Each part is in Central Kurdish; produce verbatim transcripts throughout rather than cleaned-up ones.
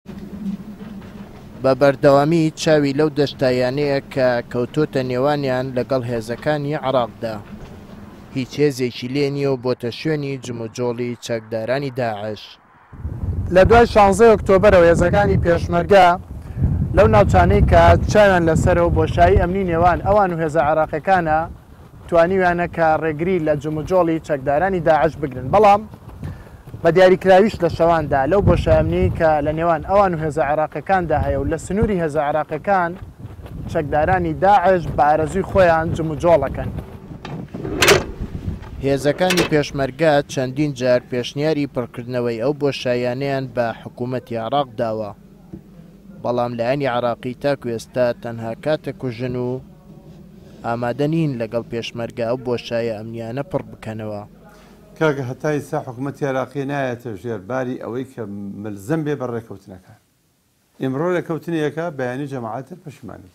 بە بەردەوامی چاوی لەو دەشتایانەیە کە کەوتۆتە نێوانیان لەگەڵ هێزەکانی عێراقدا هیچ هێزێکی لێ نییە و بۆتە شوێنی جموجۆڵی چەکدارانی داعش. لە دوای شانزەی ئۆکتۆبەرەوە هێزەکانی پێشمەرگە لەو ناوچانەی کە چاویان لەسەرەوە بۆشایی ئەمنی نێوان ئەوان و هێزە عێراقیەکانە توانیویانە کە ڕێگری لە جموجۆڵی چەکدارانی داعش بگرن، بەڵام بە دیاریکراویش لە شەواندا لەو بۆشایەمنی کە لە نێوان ئەوان و هێزە عێراقیەکاندا هەیە و لە سنووری هێزە عێراقیەکان چەکدارانی داعش بە ئارەزوی خۆیان جموجۆڵەکەن. هێزەکانی پێشمەرگە چەندین جار پێشنیاری پڕکردنەوەی ئەو بۆشایانەیان بە حکوومەتی عێراق داوە، بەڵام لایەنی عێراقی تاکو ئێستا تەنها کاتە کوژن و ئامادە نین لەگەڵ پێشمەرگە ئەو بۆشایە ئەمنیانە پڕ بکەنەوە. کاکە هەتا ئێستا حکوومەتی عێراقی نایەتە ژێرباری ئەوەی کە ملزەم بێ بە ڕێکەوتنەکە. ئێمڕۆ ڕێکەوتنیەکە بەیانی جەماعەتر پەشیمانی،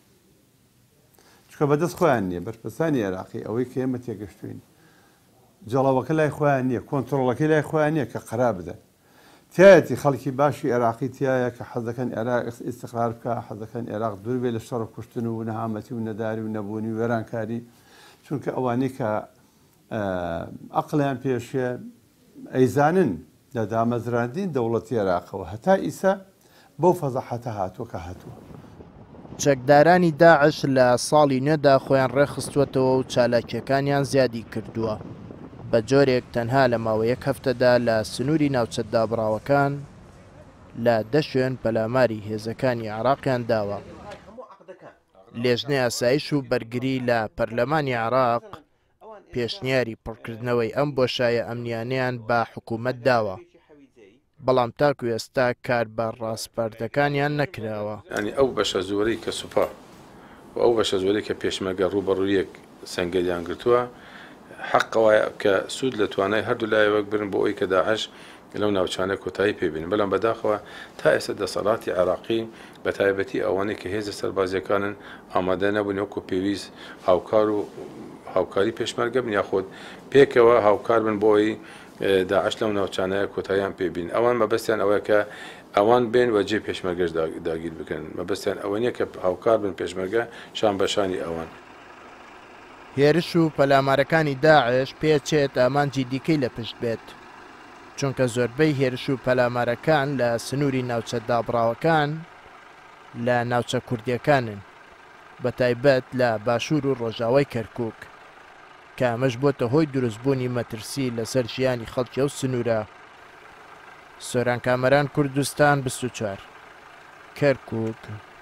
چکە بەدەست خۆیان نییە بەرپرسانی عێراقی ئەوەی کە ئێمە تێگەشتوین جەڵاوەکە لای خۆیان نییە، کۆنتڕۆڵەکەی لای خۆیان نییە کە قەرا بدەن. تایەتی خەڵکی باشی عێراقی تایە کە حەزەکەن عێراق ئیستیقرار بکە، حەزەکەن عێراق دوور بێ لە شەڕ و کوشتن و نەهامەتی و نەداری و نەبوونی و وێرانکاری، چونکە ئەوانەی کە عەقڵیان پێشێ ئەیزانن لە دامەزراندین دەوڵەتی عێراقەوە هەتا ئیسا بەو فەزەحەتە هاتووە کە هاتووە. چەکدارانی داعش لە ساڵی نوێدا خۆیان ڕێخستووەتەوە و چالاکیەکانیان زیادی کردووە. بە جۆرێک تەنها لە ماوەی یەک هەفتەدا لە سنووری ناوچە دابڕاوەکان لە دە شوێن پەلاماری هێزەکانی عێراقیان داوە. لێژنەی ئاسایش و بەرگری لە پەرلەمانی عێراق پێشنیاری پڕکردنەوەی ئەم بۆشایە ئەمنیانیان بە حکوومەت داوە، بەڵام تاکو ئێستا کار بە ڕاستپەردەکانیان نەکراوە. ینی ئەو بەشە زۆرەی کە سوپا و ئەو بەشە زۆرەی کە پێشمەرگە ڕوبەڕوویەک سەنگەریان گرتووە حەقەوە کە سوود لە توانای هەردوو لایەوەک برن بۆ ئەوی کە داعش لەو ناوچانە کۆتایی پێبین، بەڵام بەداخەوە تا ئێستا دەسەڵاتی عێراقی بە تایبەتی ئەوانەی کە هێزە سەربازیەکانن ئامادە نەبوون وەکو پێویست هاوکار و هاوکاری پێشمەرگە بن یاخۆت پێکەوە هاوکار بن بۆی داعش لەو ناوچانەیە کۆتاییان پێبین. ئەوان مەبەستیان ئەوەیە کە ئەوان بێن وەجێ پێشمەرگەش داگیر بکەن، مەبەستیان ئەوە نییە کە هاوکار بن پێشمەرگە شان بەشانی ئەوان. هێرش و پەلامارەکانی داعش پێچێت ئامانجی دیکەی لە پشت بێت، چونکە زۆربەی هێرش و پەلامارەکان لە سنووری ناوچە دابڕاوەکان لە ناوچە کوردیەکانن، بە تایبەت لە باشوور و ڕۆژاوای کەرکووک، کە ئەمەش بۆتە هۆی دروستبوونی مەترسی لەسەر ژیانی خەڵکی ئەو سنوورە. سۆران کامەران کوردستان بیست و چوار کەرکووک.